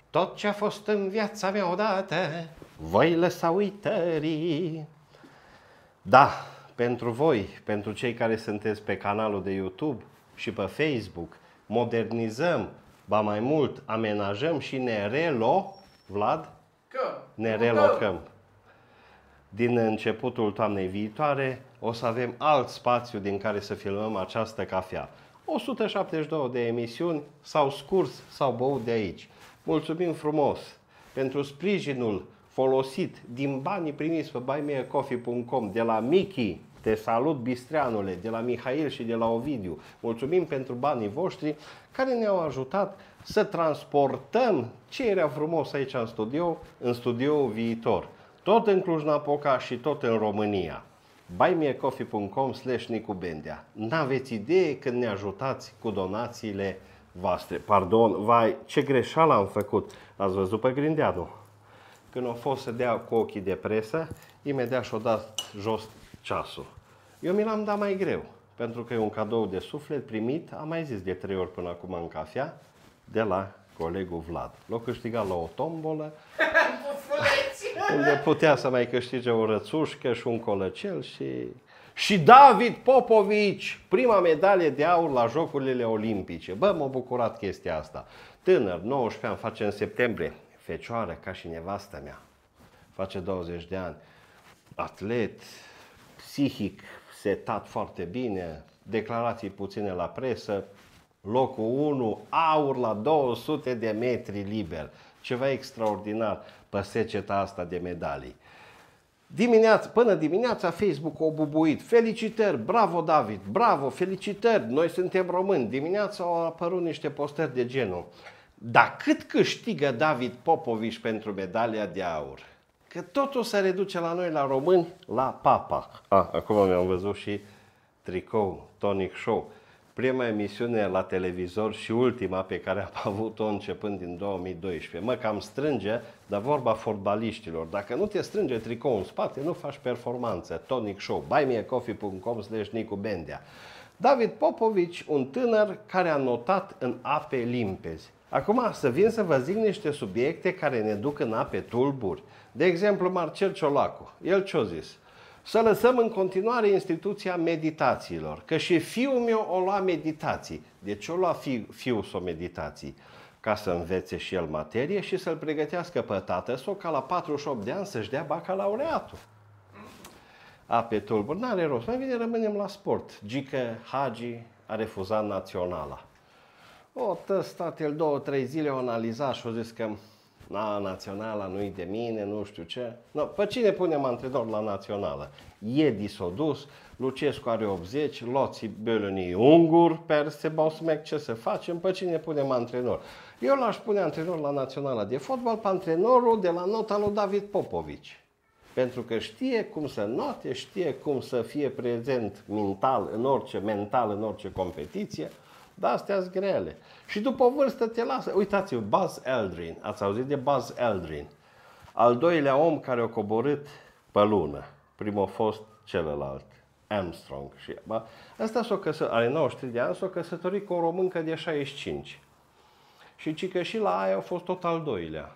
Tot ce a fost în viața mea odată voi lăsa uitării. Da, pentru voi, pentru cei care sunteți pe canalul de YouTube și pe Facebook, modernizăm, ba mai mult, amenajăm și ne relocăm. Din începutul toamnei viitoare o să avem alt spațiu din care să filmăm această cafea. 172 de emisiuni s-au scurs, s-au băut de aici. Mulțumim frumos pentru sprijinul folosit din banii primiți pe buymeacoffee.com de la Michi, te salut Bistreanule, de la Mihail și de la Ovidiu. Mulțumim pentru banii voștri care ne-au ajutat să transportăm ce era frumos aici în studioul viitor. Tot în Cluj-Napoca și tot în România. buymeacoffee.com/Nicu Bendea. N-aveți idee când ne ajutați cu donațiile voastre. Pardon, vai, ce greșeală am făcut. Ați văzut pe Grindeanu? Când a fost să dea cu ochii de presă, imediat și-a dat jos ceasul. Eu mi l-am dat mai greu, pentru că e un cadou de suflet primit, am mai zis de 3 ori până acum în cafea, de la colegul Vlad. L-a câștigat la o tombolă, unde putea să mai câștige o rățușcă și un colăcel și David Popovici, prima medalie de aur la Jocurile Olimpice. Bă, m-a bucurat chestia asta. Tânăr, 19 ani, face în septembrie. Fecioară ca și nevastă mea. Face 20 de ani. Atlet, psihic, setat foarte bine, declarații puține la presă, locul 1, aur la 200 de metri liber. Ceva extraordinar pe seceta asta de medalii. Până dimineața Facebook a bubuit. Felicitări, bravo David, bravo, felicitări, noi suntem români. Dimineața au apărut niște postări de genul. Dar cât câștigă David Popovici pentru medalia de aur? Că totul se reduce la noi, la români, la papa. Acum mi-am văzut și tricou, Tonic Show. Prima emisiune la televizor și ultima pe care am avut-o începând din 2012. Mă cam strânge, dar vorba fotbaliștilor. Dacă nu te strânge tricou în spate, nu faci performanță. Tonic Show, buymeacoffee.com/Nicu Bendea. David Popovici, un tânăr care a notat în ape limpezi. Acum să vin să vă zic niște subiecte care ne duc în ape tulburi. De exemplu, Marcel Ciolacu. El ce-a zis? Să lăsăm în continuare instituția meditațiilor. Că și fiul meu o lua meditații. De ce o lua fiul s-o meditații? Ca să învețe și el materie și să-l pregătească pe tatăl ca la 48 de ani să-și dea bacalaureatul. Ape tulburi, n-are rost. Mai bine rămânem la sport. Gică Hagi a refuzat naționala. O stat el 2-3 zile, o analizat și o zis că naționala nu-i de mine, nu știu ce. No, pe cine punem antrenor la națională? Iedi s-a dus, Lucescu are 80, Loții Bölöni ungur, Perse Bosmec, ce să facem? Pe cine punem antrenor? Eu l-aș pune antrenor la naționala de fotbal pe antrenorul de la nota lui David Popovici. Pentru că știe cum să note, știe cum să fie prezent mental în orice competiție. Dar astea-s grele. Și după o vârstă te lasă. Uitați-vă, Buzz Aldrin. Ați auzit de Buzz Aldrin? Al doilea om care a coborât pe lună. Primul a fost celălalt, Armstrong. Și ăsta are 93 de ani, s-a căsătorit cu o româncă de 65. Și cică și la aia a fost tot al doilea.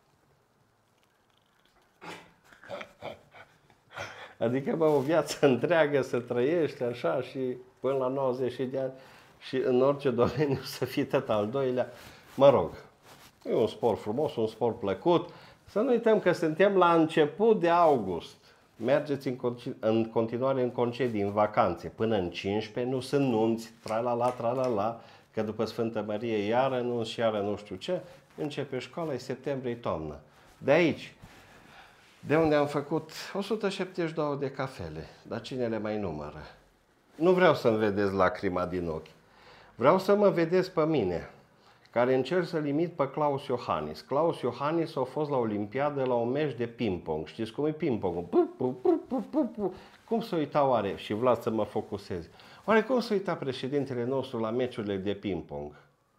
Adică, o viață întreagă să trăiești așa și până la 90 de ani și în orice domeniu să fii tot al doilea. Mă rog, e un sport frumos, un sport plăcut. Să nu uităm că suntem la început de august. Mergeți în continuare în concedii, în vacanțe. Până în 15 nu sunt nunți, tralala, că după Sfântă Mărie iară nunți și iară nu știu ce. Începe școala, e septembrie, toamnă. De aici, de unde am făcut 172 de cafele, dar cine le mai numără? Nu vreau să-mi vedeți lacrima din ochi. Vreau să mă vedeți pe mine, care încerc să limit pe Klaus Iohannis. Klaus Iohannis a fost la Olimpiadă la un meci de ping-pong. Știți cum e ping-pongul? Cum să uita oare? Și Vlad să mă focusez. Oare cum să uita președintele nostru la meciurile de ping-pong?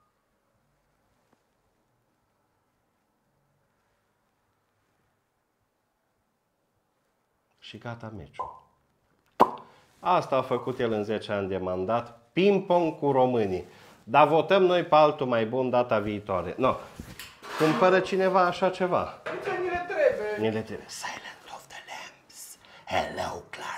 Și gata meciul. Asta a făcut el în 10 ani de mandat, ping-pong cu românii. Dar votăm noi pe altul mai bun data viitoare. No. cumpără cineva așa ceva. Uite, ni le trebuie. Ni le trebuie. Silent of the Lambs. Hello, Clive.